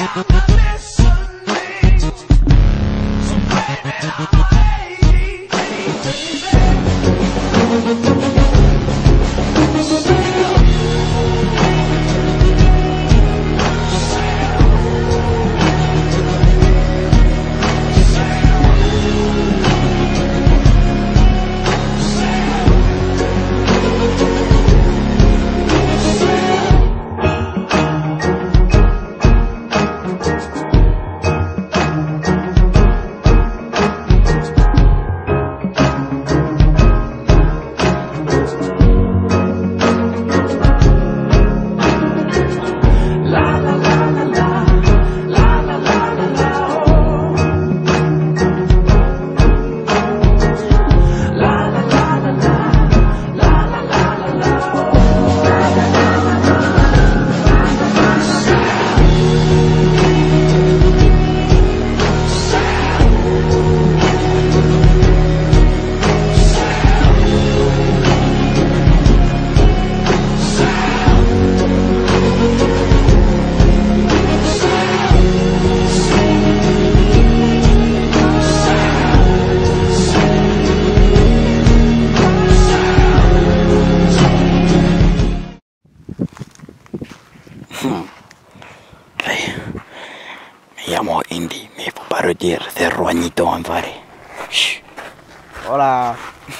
Me llamo Indy, mais faut pas le dire, c'est Juanito en vrai. Chut. Hola.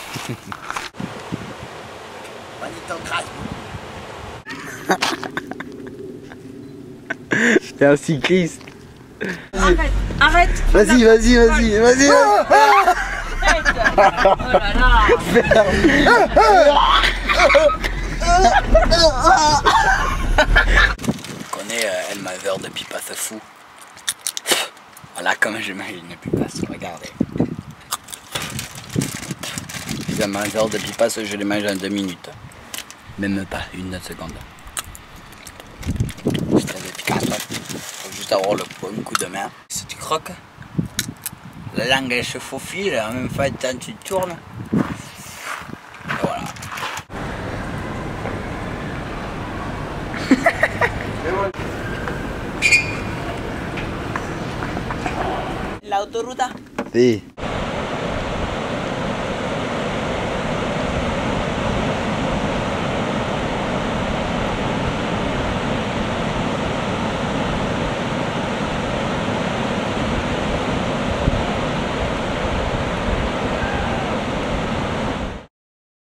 Juanito crasse. T'es un cycliste. Arrête, arrête. Vas-y, vas-y, vas-y, vas-y. Arrête. Oh là là. Tu connais El Maveur de Pipas fou. Voilà comment j'imagine Pipas, regardez. Le Maveur de Pipas, je les mange en 2 minutes. Même pas, 1 seconde. C'est très efficace. Faut juste avoir le bon coup de main. Si tu croques, la langue elle se faufile, en même temps tu tournes. Et voilà. La autoruta. Sí.